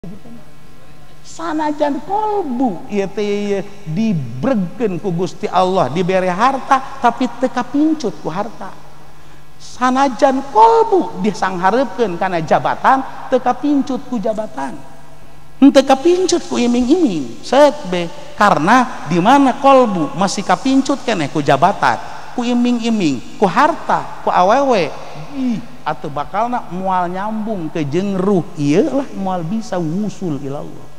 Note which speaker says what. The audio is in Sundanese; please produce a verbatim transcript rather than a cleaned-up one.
Speaker 1: Sanajan kolbu ieu teh dibregkeun ku Gusti Allah dibere harta tapi teu kapincut ku harta. Sanajan kolbu disanghareupeun kana jabatan teu kapincut ku jabatan. Henteu kapincut ku iming-iming. Set be karena di mana kolbu masih kapincut keneh ku jabatan, ku iming-iming, ku harta, ku awewe. Ih, atuh bakalna moal nyambung ke jeung ruh ieu lah moal bisa wusul ila Allah.